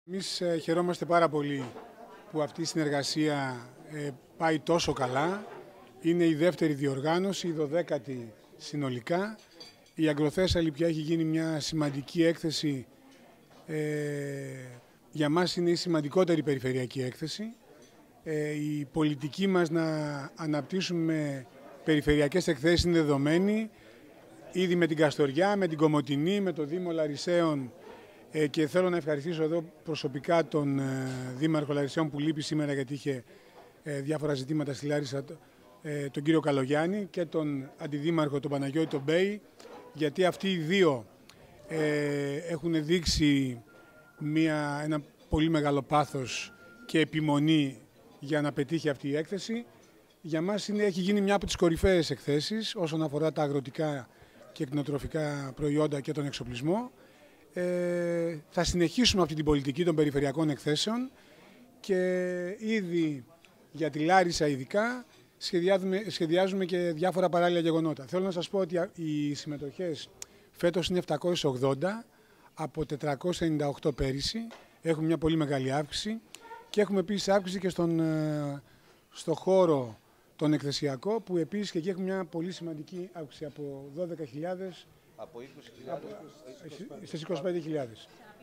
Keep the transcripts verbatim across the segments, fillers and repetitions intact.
Εμείς ε, χαιρόμαστε πάρα πολύ που αυτή η συνεργασία ε, πάει τόσο καλά. Είναι η δεύτερη διοργάνωση, η δωδέκατη συνολικά. Η Αγκροθέσσαλη πια έχει γίνει μια σημαντική έκθεση. Ε, για μας είναι η σημαντικότερη περιφερειακή έκθεση. Ε, η πολιτική μας να αναπτύσσουμε περιφερειακές εκθέσεις είναι δεδομένη. Ήδη με την Καστοριά, με την Κομοτηνή, με το Δήμο Λαρισαίων. Ε, και θέλω να ευχαριστήσω εδώ προσωπικά τον ε, Δήμαρχο Λαρισαίων που λείπει σήμερα γιατί είχε ε, διάφορα ζητήματα στη Λάρισα, ε, τον κύριο Καλογιάννη, και τον Αντιδήμαρχο τον Παναγιώτη τον Μπέη, γιατί αυτοί οι δύο ε, έχουν δείξει μια, ένα πολύ μεγάλο πάθος και επιμονή για να πετύχει αυτή η έκθεση. Για μας είναι, έχει γίνει μια από τις κορυφαίες εκθέσεις όσον αφορά τα αγροτικά και κτηνοτροφικά προϊόντα και τον εξοπλισμό. Ε, θα συνεχίσουμε αυτή την πολιτική των περιφερειακών εκθέσεων και ήδη για τη Λάρισα ειδικά σχεδιάζουμε, σχεδιάζουμε και διάφορα παράλληλα γεγονότα. Θέλω να σας πω ότι οι συμμετοχές φέτος είναι επτακόσιες ογδόντα από τετρακόσιες ενενήντα οκτώ πέρυσι. Έχουμε μια πολύ μεγάλη αύξηση και έχουμε επίσης αύξηση και στον, στο χώρο τον εκθεσιακό, που επίσης και εκεί έχουμε μια πολύ σημαντική αύξηση από δώδεκα χιλιάδες από είκοσι χιλιάδες στις είκοσι πέντε χιλιάδες.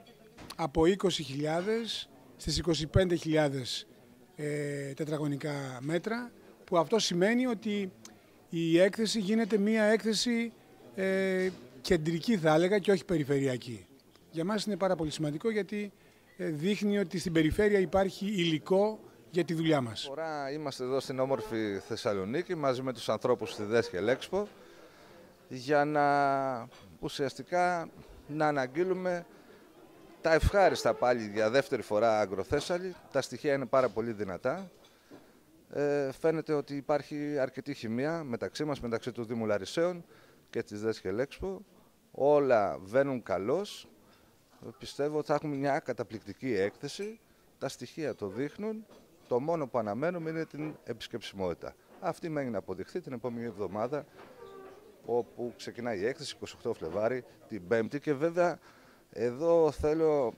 Από είκοσι χιλιάδες στις είκοσι πέντε χιλιάδες ε, τετραγωνικά μέτρα, που αυτό σημαίνει ότι η έκθεση γίνεται μια έκθεση ε, κεντρική, θα έλεγα, και όχι περιφερειακή. Για μας είναι πάρα πολύ σημαντικό, γιατί ε, δείχνει ότι στην περιφέρεια υπάρχει υλικό για τη δουλειά μας. Τώρα είμαστε εδώ στην όμορφη Θεσσαλονίκη μαζί με τους ανθρώπους στη Δέσχελ Έξπο για να ουσιαστικά να αναγγείλουμε τα ευχάριστα πάλι για δεύτερη φορά Αγκροθέσσαλη. Τα στοιχεία είναι πάρα πολύ δυνατά. Ε, φαίνεται ότι υπάρχει αρκετή χημεία μεταξύ μας, μεταξύ του Δήμου Λαρισαίων και της Δέσχελ Έξπο. Όλα βαίνουν καλώς. Πιστεύω ότι θα έχουμε μια καταπληκτική έκθεση. Τα στοιχεία το δείχνουν. Το μόνο που αναμένουμε είναι την επισκεψιμότητα. Αυτή μένει να αποδειχθεί την επόμενη εβδομάδα, όπου ξεκινάει η έκθεση εικοστή ογδόη Φλεβάρη, την Πέμπτη. Και βέβαια εδώ θέλω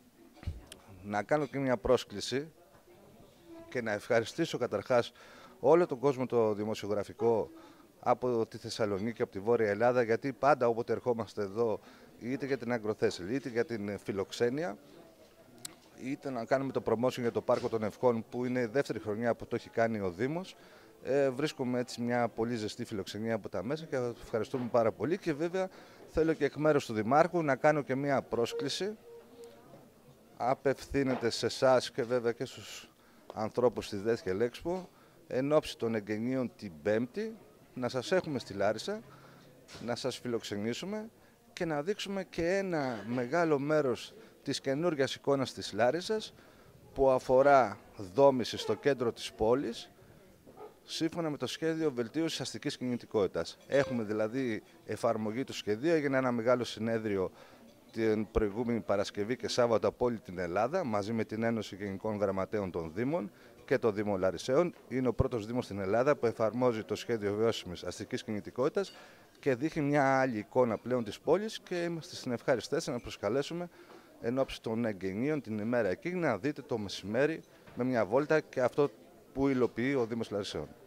να κάνω και μια πρόσκληση και να ευχαριστήσω καταρχάς όλο τον κόσμο το δημοσιογραφικό από τη Θεσσαλονίκη, από τη Βόρεια Ελλάδα, γιατί πάντα όποτε ερχόμαστε εδώ, είτε για την Αγκροθέσσαλη, είτε για την φιλοξένεια, είτε να κάνουμε το promotion για το Πάρκο των Ευχών, που είναι η δεύτερη χρονιά που το έχει κάνει ο Δήμος, ε, βρίσκουμε έτσι μια πολύ ζεστή φιλοξενία από τα μέσα και θα ευχαριστούμε πάρα πολύ. Και βέβαια θέλω και εκ μέρους του Δημάρχου να κάνω και μια πρόσκληση. Απευθύνεται σε εσάς και βέβαια και στους ανθρώπους της Δέσχελ Έξπο, εν ώψη των εγγενείων την Πέμπτη, να σας έχουμε στη Λάρισα, να σας φιλοξενήσουμε και να δείξουμε και ένα μεγάλο μέρος της καινούργιας εικόνας της Λάρισας, που αφορά δόμηση στο κέντρο της πόλης, σύμφωνα με το σχέδιο βελτίωσης αστικής κινητικότητας. Έχουμε δηλαδή εφαρμογή του σχεδίου, έγινε ένα μεγάλο συνέδριο την προηγούμενη Παρασκευή και Σάββατο από όλη την Ελλάδα, μαζί με την Ένωση Γενικών Γραμματέων των Δήμων και το Δήμο Λαρισαίων. Είναι ο πρώτος Δήμος στην Ελλάδα που εφαρμόζει το σχέδιο βιώσιμης αστικής κινητικότητας και δείχνει μια άλλη εικόνα πλέον της πόλης, και είμαστε στην ευχάριστη θέση να προσκαλέσουμε εν ώψη των εγγενείων την ημέρα εκείνη να δείτε το μεσημέρι με μια βόλτα και αυτό που υλοποιεί ο Δήμος Λαρισαίων.